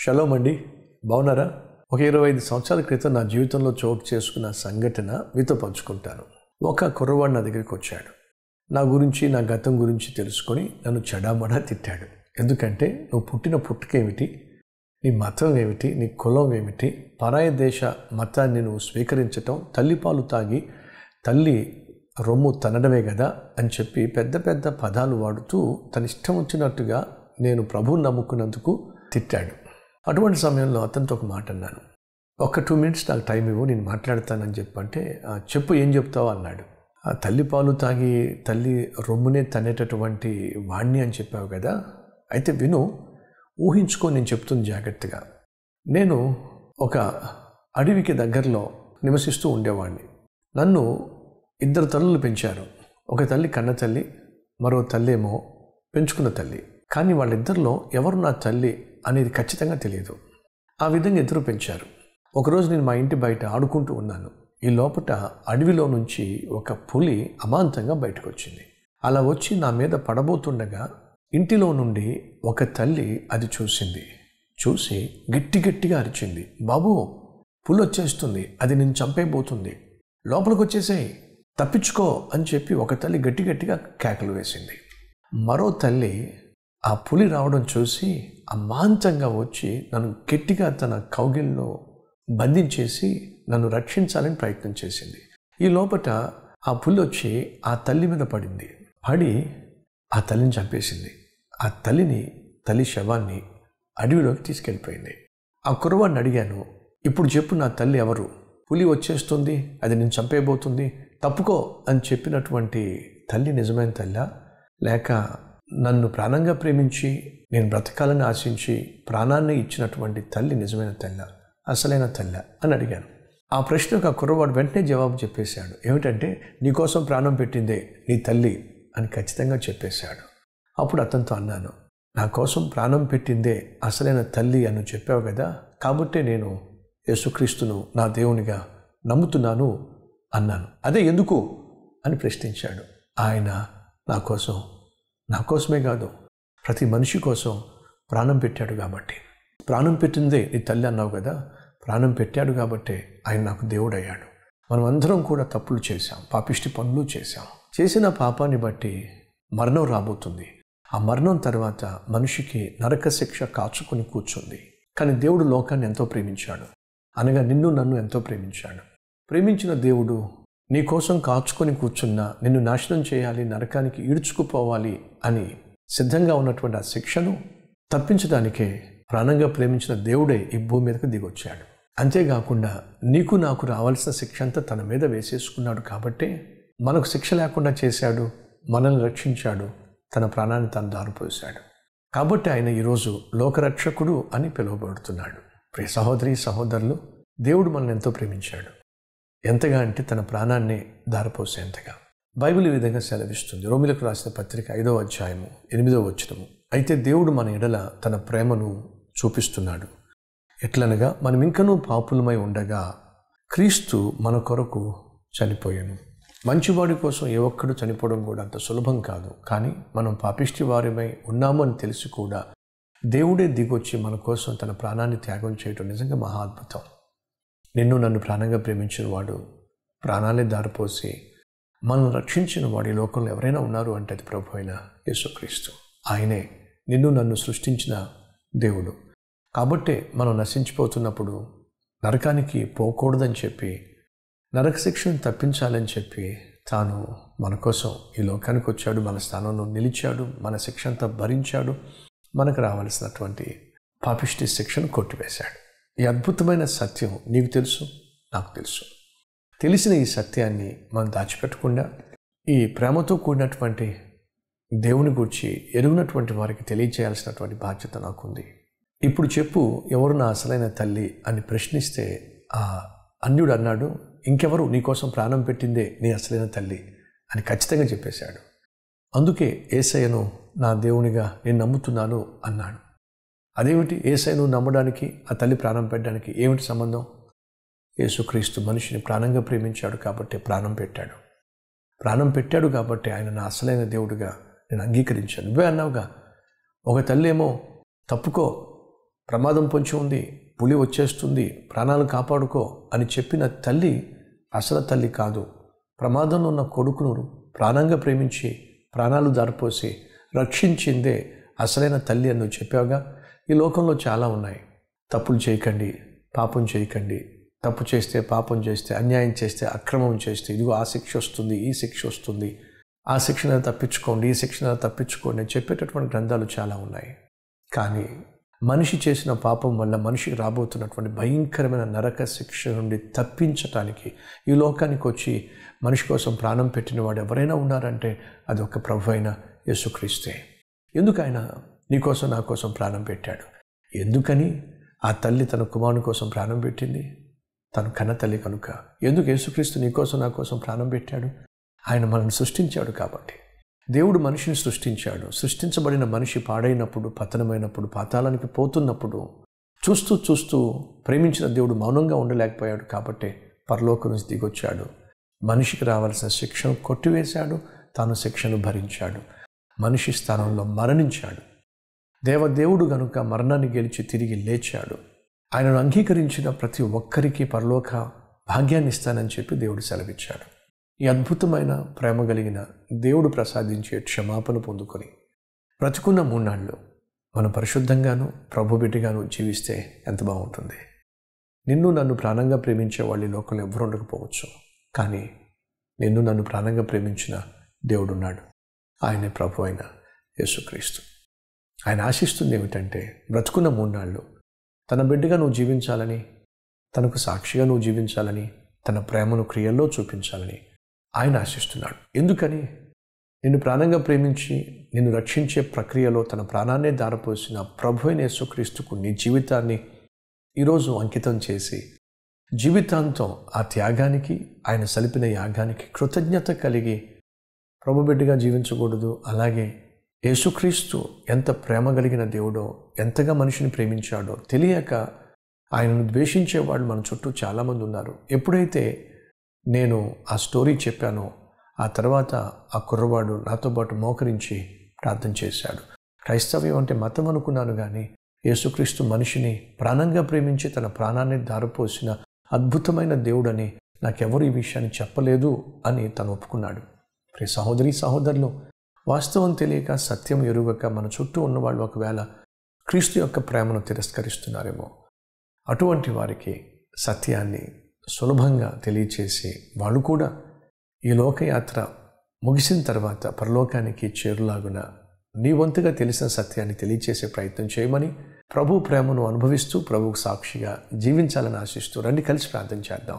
Shalom అండి, బాగున్నారా? ఒక 25 సంవత్సరాల క్రితం నా జీవితంలో చోటు చేసుకున్న సంఘటన మీతో పంచుకుంటాను. ఒక కుర్రవాడు నా దగ్గరికి వచ్చాడు. నా గురించి, నా గతం గురించి తెలుసుకొని నన్ను చెడామడా తిట్టాడు. ఎందుకంటే నువ్వు పుట్టిన పుట్టుకేమిటి, నీ మతం ఏమిటి, నీ కులం ఏమిటి, పరాయ దేశ మతాన్ని నువ్వు స్వీకరించటం, తల్లిపాలు తాగి తల్లి రొమ్ము తనడమే కదా అని చెప్పి పెద్ద పెద్ద పదాలు వాడుతూ తన ఇష్టం వచ్చినట్టుగా నేను ప్రభువుని నమ్ముకున్నందుకు తిట్టాడు. అటువంటి సమయంలో అతనితో ఒక మాట అన్నాను. ఒక 2 minutes నాకు టైం ఇవ్వు, నేను మాట్లాడతానని చెప్పంటే, చెప్పు, ఏం చెప్తావు అన్నాడు. తల్లి పాలు తాగి తల్లి రొమ్మునే తనేటటువంటి వాణ్ణి అని చెప్పావు కదా, అయితే విను, ఊహించుకో, నేను చెప్తుంది జాగ్రత్తగా. నేను ఒక అడవికి దగ్గరలో నివసిస్తూ ఉండేవాడిని. నన్ను 2 తల్లులు పెంచారు. ఒక తల్లి కన్న తల్లి, మరో తల్లి ఏమో పెంచుకున్న తల్లి. కానీ వాళ్ళిద్దరిలో ఎవరు నా తల్లి అనేది ఖచ్చితంగా తెలియదు. ఆ విధంగా ఇద్దరు పెంచారు. ఒకరోజు నేను మా ఇంటి బయట ఆడుకుంటూ ఉన్నాను. ఈ లోపల అడవిలో నుంచి ఒక పులి అమాంతంగా బయటకు వచ్చింది. అలా వచ్చి నా మీద పడబోతుండగా ఇంటిలో నుండి ఒక తల్లి అది చూసింది. చూసి గట్టిగా అరిచింది, బాబు, పులి వచ్చేస్తుంది, అది నేను చంపేయబోతుంది, లోపలికి వచ్చేసేయ్, తప్పించుకో అని చెప్పి ఒక తల్లి గట్టిగా కేకలు వేసింది. మరో తల్లి ఆ పులి రావడం చూసి అమాంతంగా వచ్చి నన్ను గట్టిగా తన కౌగిల్లో బంధించేసి నన్ను రక్షించాలని ప్రయత్నం చేసింది. ఈ లోపట ఆ పులి వచ్చి ఆ తల్లి మీద పడింది. పడి ఆ తల్లిని చంపేసింది. ఆ తల్లి శవాన్ని అడవిలోకి తీసుకెళ్ళిపోయింది. ఆ కుర్రవాడిని అడిగాను, ఇప్పుడు చెప్పు, నా తల్లి ఎవరు? పులి వచ్చేస్తుంది, అది నేను చంపేయబోతుంది, తప్పుకో అని చెప్పినటువంటి తల్లి నిజమైన తల్లా, లేక నన్ను ప్రాణంగా ప్రేమించి నేను బ్రతకాలని ఆశించి ప్రాణాన్ని ఇచ్చినటువంటి తల్లి నిజమైన తల్లా, అసలైన తల్లా అని అడిగాను. ఆ ప్రశ్నకు ఆ కుర్రవాడు వెంటనే జవాబు చెప్పేశాడు. ఏమిటంటే, నీకోసం ప్రాణం పెట్టిందే నీ తల్లి అని ఖచ్చితంగా చెప్పేశాడు. అప్పుడు అతనితో అన్నాను, నా కోసం ప్రాణం పెట్టిందే అసలైన తల్లి అని చెప్పావు కదా, కాబట్టే నేను యేసుక్రీస్తును నా దేవునిగా నమ్ముతున్నాను అన్నాను. అదే ఎందుకు అని ప్రశ్నించాడు. ఆయన నా కోసమే కాదు, ప్రతి మనిషి కోసం ప్రాణం పెట్టాడు కాబట్టి. ప్రాణం పెట్టిందే నీ తల్లి అన్నావు కదా, ప్రాణం పెట్టాడు కాబట్టే ఆయన నాకు దేవుడయ్యాడు. మనం అందరం కూడా తప్పులు చేశాం, పాపిష్టి పనులు చేశాం. చేసిన పాపాన్ని బట్టి మరణం రాబోతుంది. ఆ మరణం తర్వాత మనిషికి నరక శిక్ష కాచుకొని కూర్చుంది. కానీ దేవుడు లోకాన్ని ఎంతో ప్రేమించాడు, అనగా నిన్ను నన్ను ఎంతో ప్రేమించాడు. ప్రేమించిన దేవుడు నీ కోసం కాచుకొని కూర్చున్నా, నిన్ను నాశనం చేయాలి, నరకానికి ఈడ్చుకుపోవాలి అని సిద్ధంగా ఉన్నటువంటి ఆ శిక్షను తప్పించడానికే ప్రాణంగా ప్రేమించిన దేవుడే ఈ భూమి మీదకు దిగొచ్చాడు. అంతేకాకుండా నీకు నాకు రావాల్సిన శిక్ష అంతా తన మీద వేసేసుకున్నాడు కాబట్టే మనకు శిక్ష లేకుండా చేశాడు, మనల్ని రక్షించాడు, తన ప్రాణాన్ని తను దారిపోసాడు. కాబట్టి ఆయన ఈరోజు లోకరక్షకుడు అని పిలువబడుతున్నాడు. ప్రియ సహోదరి సహోదరులు, దేవుడు మనల్ని ఎంతో ప్రేమించాడు. ఎంతగా అంటే తన ప్రాణాన్ని దారిపోసేంతగా. బైబిల్ ఈ విధంగా సెలవిస్తుంది. రోమీయులకు రాసిన పత్రిక 5వ అధ్యాయము 8వ వచనము. అయితే దేవుడు మన ఎడల తన ప్రేమను చూపిస్తున్నాడు. ఎట్లనగా, మనం ఇంకనూ పాపులమై ఉండగా క్రీస్తు మన కొరకు చనిపోయాను. మంచివాడి కోసం ఏ ఒక్కడు చనిపోవడం కూడా అంత సులభం కాదు. కానీ మనం పాపిష్టి వారిమై ఉన్నాము అని తెలిసి కూడా దేవుడే దిగొచ్చి మన కోసం తన ప్రాణాన్ని త్యాగం చేయడం నిజంగా మహా అద్భుతం. నిన్ను నన్ను ప్రాణంగా ప్రేమించిన వాడు ప్రాణాలే దారిపోసి మనల్ని రక్షించిన వాడు ఈ లోకంలో ఎవరైనా ఉన్నారు అంటే అది ప్రభు అయిన యేసుక్రీస్తు. ఆయనే నిన్ను నన్ను సృష్టించిన దేవుడు. కాబట్టే మనం నశించిపోతున్నప్పుడు నరకానికి పోకూడదని చెప్పి, నరక శిక్షను తప్పించాలని చెప్పి తాను మన కోసం ఈ లోకానికి వచ్చాడు, మన స్థానంలో నిలిచాడు, మన శిక్ష అంతా భరించాడు, మనకు రావాల్సినటువంటి పాపిష్టి శిక్షను కొట్టివేశాడు. ఈ అద్భుతమైన సత్యం నీకు తెలుసు, నాకు తెలుసు. తెలిసిన ఈ సత్యాన్ని మనం దాచిపెట్టకుండా ఈ ప్రేమతో కూడినటువంటి దేవుని గురించి ఎరుగునటువంటి వారికి తెలియచేయాల్సినటువంటి బాధ్యత నాకుంది. ఇప్పుడు చెప్పు, ఎవరు నా అసలైన తల్లి అని ప్రశ్నిస్తే ఆ అన్యుడు అన్నాడు, ఇంకెవరు, నీకోసం ప్రాణం పెట్టిందే నీ అసలైన తల్లి అని ఖచ్చితంగా చెప్పేశాడు. అందుకే యేసయ్యను నా దేవునిగా నేను నమ్ముతున్నాను అన్నాడు. అదేమిటి, యేసయ్యను నమ్మడానికి ఆ తల్లి ప్రాణం పెట్టడానికి ఏమిటి సంబంధం? యేసుక్రీస్తు మనిషిని ప్రాణంగా ప్రేమించాడు కాబట్టి ప్రాణం పెట్టాడు. ప్రాణం పెట్టాడు కాబట్టి ఆయన నా అసలైన దేవుడిగా నేను అంగీకరించాను. నువ్వే అన్నావుగా, ఒక తల్లి ఏమో తప్పుకో, ప్రమాదం పొంచి ఉంది, పులి వచ్చేస్తుంది, ప్రాణాలు కాపాడుకో అని చెప్పిన తల్లి అసలు తల్లి కాదు. ప్రమాదంలో ఉన్న కొడుకును ప్రాణంగా ప్రేమించి ప్రాణాలు దారిపోసి రక్షించిందే అసలైన తల్లి అని నువ్వు చెప్పావుగా. ఈ లోకంలో చాలా ఉన్నాయి. తప్పులు చేయకండి, పాపం చేయకండి, తప్పు చేస్తే, పాపం చేస్తే, అన్యాయం చేస్తే, అక్రమం చేస్తే ఇదిగో ఆ శిక్ష వస్తుంది, ఈ శిక్ష వస్తుంది, ఆ శిక్షణ తప్పించుకోండి, ఈ శిక్షణ తప్పించుకోండి అని చెప్పేటటువంటి గ్రంథాలు చాలా ఉన్నాయి. కానీ మనిషి చేసిన పాపం వల్ల మనిషికి రాబోతున్నటువంటి భయంకరమైన నరక శిక్ష నుండి తప్పించటానికి ఈ లోకానికి వచ్చి మనిషి కోసం ప్రాణం పెట్టిన వాడు ఎవరైనా ఉన్నారంటే అది ఒక ప్రభు అయిన యేసుక్రీస్తే. ఎందుకు ఆయన నీకోసం నా కోసం ప్రాణం పెట్టాడు? ఎందుకని ఆ తల్లి తన కుమారుని కోసం ప్రాణం పెట్టింది? తను కన్న తల్లి కనుక. ఎందుకు యేసుక్రీస్తు నీకోసం నా కోసం ప్రాణం పెట్టాడు? ఆయన మనల్ని సృష్టించాడు కాబట్టి. దేవుడు మనిషిని సృష్టించాడు. సృష్టించబడిన మనిషి పాడైనప్పుడు, పతనమైనప్పుడు, పాతాళానికి పోతున్నప్పుడు చూస్తూ చూస్తూ ప్రేమించిన దేవుడు మౌనంగా ఉండలేకపోయాడు కాబట్టి పరలోకం నుంచి దిగొచ్చాడు. మనిషికి రావాల్సిన శిక్షను కొట్టివేశాడు, తాను శిక్షను భరించాడు, మనిషి స్థానంలో మరణించాడు. దేవదేవుడు గనుక మరణాన్ని గెలిచి తిరిగి లేచాడు. ఆయనను అంగీకరించిన ప్రతి ఒక్కరికి పరలోక భాగ్యాన్ని ఇస్తానని చెప్పి దేవుడు సెలవిచ్చాడు. ఈ అద్భుతమైన ప్రేమ కలిగిన దేవుడు ప్రసాదించే క్షమాపణ పొందుకొని బ్రతుకున్న 3 నాళ్ళు మనం పరిశుద్ధంగాను ప్రభు బిడ్డగాను జీవిస్తే ఎంత బాగుంటుంది. నిన్ను నన్ను ప్రాణంగా ప్రేమించే వాళ్ళు ఈ లోకంలో ఎవరు ఉండకపోవచ్చు, కానీ నిన్ను నన్ను ప్రాణంగా ప్రేమించిన దేవుడున్నాడు. ఆయనే ప్రభు అయిన యేసుక్రీస్తు. ఆయన ఆశిస్తుంది ఏమిటంటే బ్రతుకున్న 3 నాళ్ళు తన బిడ్డగా నువ్వు జీవించాలని, తనకు సాక్షిగా నువ్వు జీవించాలని, తన ప్రేమను క్రియల్లో చూపించాలని ఆయన ఆశిస్తున్నాడు. ఎందుకని? నిన్ను ప్రాణంగా ప్రేమించి నిన్ను రక్షించే ప్రక్రియలో తన ప్రాణాన్నే దారపోసిన ప్రభు అయిన యేసుక్రీస్తుకు నీ జీవితాన్ని ఈరోజు అంకితం చేసి జీవితాంతం ఆ త్యాగానికి, ఆయన సలిపిన యాగానికి కృతజ్ఞత కలిగి ప్రభు బిడ్డగా జీవించకూడదు. అలాగే యేసుక్రీస్తు ఎంత ప్రేమ కలిగిన దేవుడో, ఎంతగా మనిషిని ప్రేమించాడో తెలియక ఆయనను ద్వేషించేవాళ్ళు మన చుట్టూ చాలామంది ఉన్నారు. ఎప్పుడైతే నేను ఆ స్టోరీ చెప్పానో ఆ తర్వాత ఆ కుర్రవాడు నాతో పాటు మోకరించి ప్రార్థన చేశాడు. క్రైస్తవ్యం అంటే మతం అనుకున్నాను, కానీ యేసుక్రీస్తు మనిషిని ప్రాణంగా ప్రేమించి తన ప్రాణాన్ని దారిపోసిన అద్భుతమైన దేవుడని నాకెవరు ఈ విషయాన్ని చెప్పలేదు అని తను ఒప్పుకున్నాడు. ప్రియ సహోదరి సహోదరులు, వాస్తవం తెలియక, సత్యం ఎరుగక మన చుట్టూ ఉన్నవాళ్ళు ఒకవేళ క్రీస్తు యొక్క ప్రేమను తిరస్కరిస్తున్నారేమో. అటువంటి వారికి సత్యాన్ని సులభంగా తెలియచేసి వాళ్ళు కూడా ఈ లోకయాత్ర ముగిసిన తర్వాత పరలోకానికి చేరులాగున నీ వంతుగా తెలిసిన సత్యాన్ని తెలియచేసే ప్రయత్నం చేయమని, ప్రభు ప్రేమను అనుభవిస్తూ ప్రభువుకు సాక్షిగా జీవించాలని ఆశిస్తూ రండి కలిసి ప్రార్థన చేద్దాం.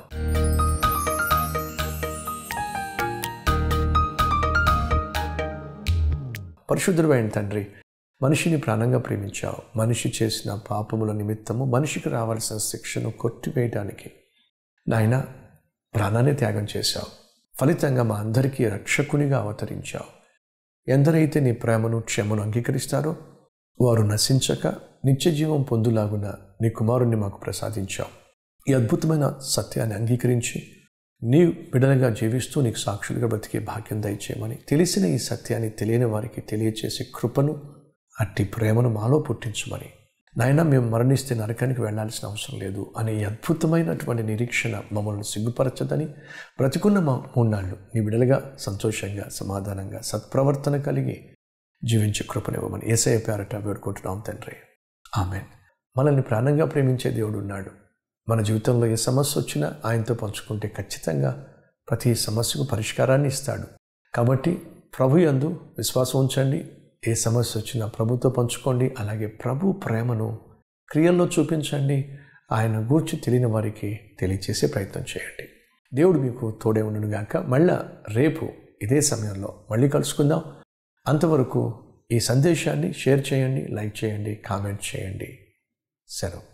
పరిశుద్ధుడైన తండ్రి, మనిషిని ప్రాణంగా ప్రేమించావు. మనిషి చేసిన పాపముల నిమిత్తము మనిషికి రావాల్సిన శిక్షను కొట్టివేయడానికి నాయన ప్రాణాన్ని త్యాగం చేశావు. ఫలితంగా మా అందరికీ రక్షకునిగా అవతరించావు. ఎందరైతే నీ ప్రేమను, క్షమను అంగీకరిస్తారో వారు నశించక నిత్య జీవం పొందులాగున నీ కుమారుణ్ణి మాకు ప్రసాదించావు. ఈ అద్భుతమైన సత్యాన్ని అంగీకరించి నీ బిడ్డలుగా జీవిస్తూ నీకు సాక్షులుగా బ్రతికే భాగ్యం దయచేయమని, తెలిసిన ఈ సత్యాన్ని తెలియని వారికి తెలియచేసే కృపను, అట్టి ప్రేమను మాలో పుట్టించమని, నాయన మేము మరణిస్తే నరకానికి వెళ్లాల్సిన అవసరం లేదు అనే ఈ అద్భుతమైనటువంటి నిరీక్షణ మమ్మల్ని సిగ్గుపరచదని, బ్రతికున్న మా 3 నాళ్ళు నీ బిడ్డలుగా సంతోషంగా, సమాధానంగా, సత్ప్రవర్తన కలిగి జీవించే కృపనివ్వమని యేసయ్య పేరట వేడుకుంటున్నాం తండ్రి. ఆమేన్. మనల్ని ప్రాణంగా ప్రేమించే దేవుడు ఉన్నాడు. మన జీవితంలో ఏ సమస్య వచ్చినా ఆయనతో పంచుకుంటే ఖచ్చితంగా ప్రతి సమస్యకు పరిష్కారాన్ని ఇస్తాడు. కాబట్టి ప్రభు యందు విశ్వాసం ఉంచండి. ఏ సమస్య వచ్చినా ప్రభుతో పంచుకోండి. అలాగే ప్రభు ప్రేమను క్రియల్లో చూపించండి. ఆయన గూర్చి తెలియని వారికి తెలియచేసే ప్రయత్నం చేయండి. దేవుడు మీకు తోడే ఉండును గాక. మళ్ళా రేపు ఇదే సమయంలో మళ్ళీ కలుసుకుందాం. అంతవరకు ఈ సందేశాన్ని షేర్ చేయండి, లైక్ చేయండి, కామెంట్ చేయండి. సెలవు.